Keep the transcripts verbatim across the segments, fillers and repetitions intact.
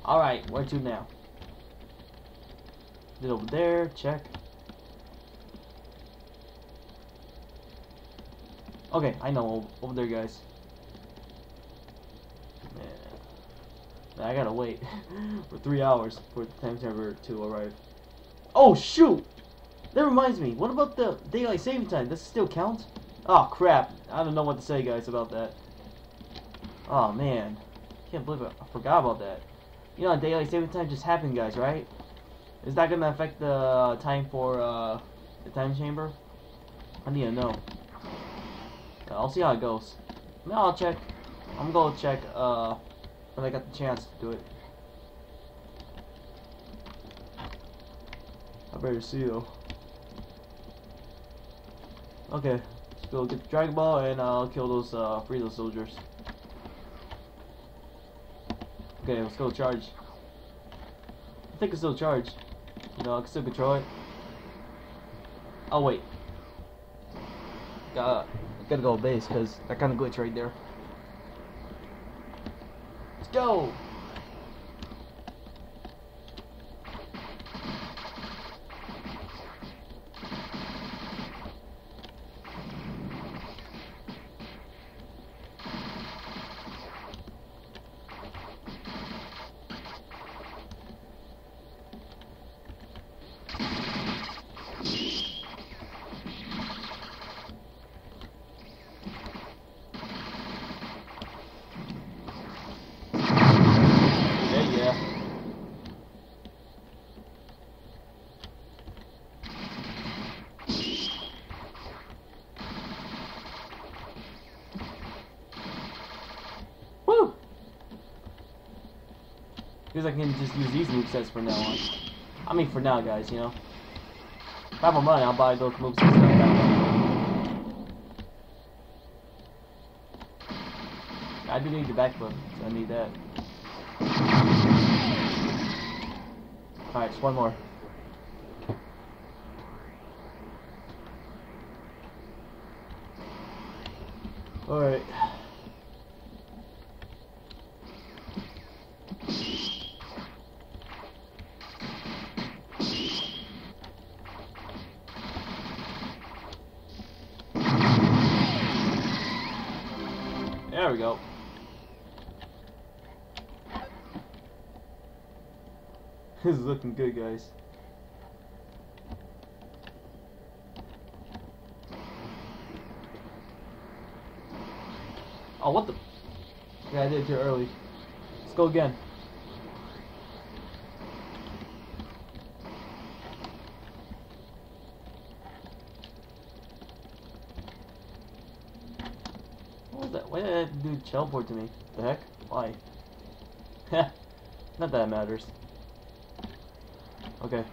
Alright, where to now? Is it over there? Check. Okay, I know. Over there, guys. Man, I gotta wait for three hours for the time server to arrive. Oh, shoot! That reminds me. What about the daylight saving time? Does it still count? Oh, crap. I don't know what to say, guys, about that. Oh, man. Can't believe it. I forgot about that. You know, daylight saving time just happened, guys, right? Is that gonna affect the time for uh, the time chamber? I need to know. I'll see how it goes. Now I'll check. I'm gonna check uh, when I got the chance to do it. I better see though. Okay, let's go get the Dragon Ball and I'll kill those uh, Frieza soldiers. Okay, let's go charge. I think it's still charged. You know, I can still control it. Oh wait. Uh, gotta go base because that kind of glitch right there. Let's go. Because I can just use these movesets from now on. I mean, for now, guys, you know. If I have more money, I'll buy those movesets that I got. I do need the backflip, so I need that. Alright, just one more. Alright. There we go. This is looking good, guys. Oh, what the? Yeah, I did it too early. Let's go again. What was that? Why did that dude teleport to me? The heck? Why? Heh. Not that it matters. Okay.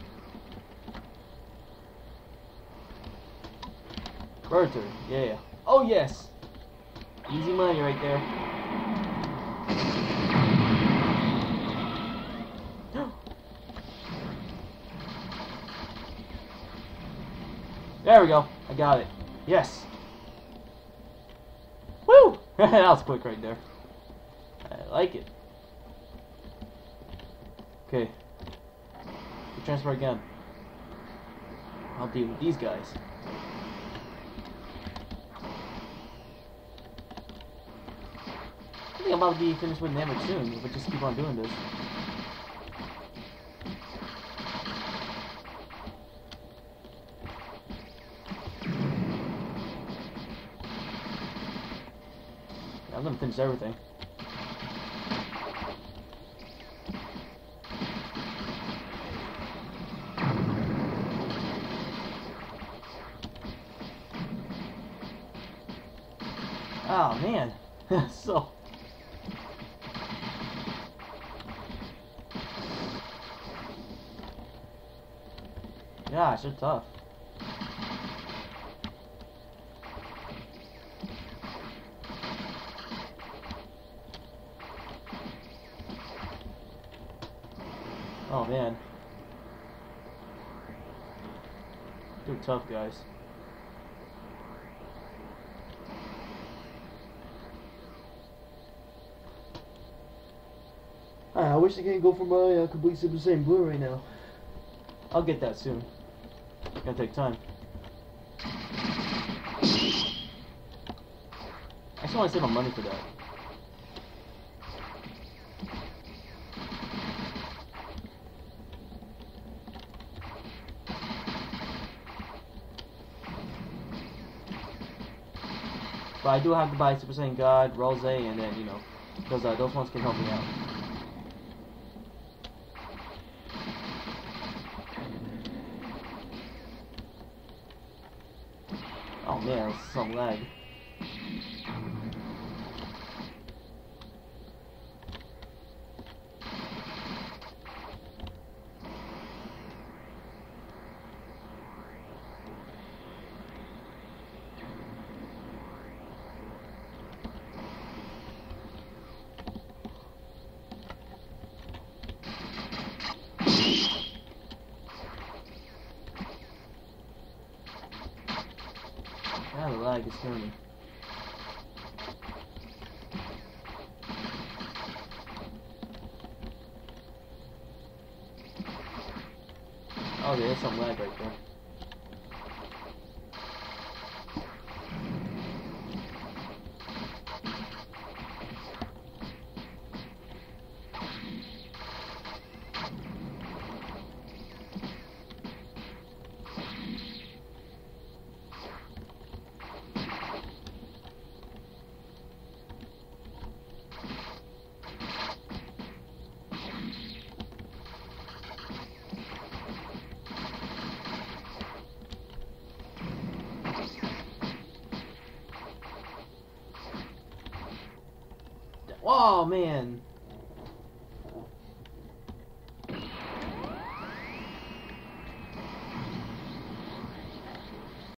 Burter, yeah. Oh yes! Easy money right there. There we go. I got it. Yes. Woo! That was quick right there. I like it. Okay. Transfer again. I'll deal with these guys. I think I'm about to be finished with Namek soon if I just keep on doing this. I'm gonna finish everything. Oh man, so gosh, they're tough. Oh man, they're tough, guys. Alright, wish I can't go for my uh, complete Super Saiyan Blue right now. I'll get that soon. It's gonna take time. I just want to save my money for that. But I do have to buy Super Saiyan God, Rose, and then, you know, those, uh, those ones can help me out. Oh man, that's some lag. Ah, the lag is killing me. Oh, there's some lag right there. Oh man.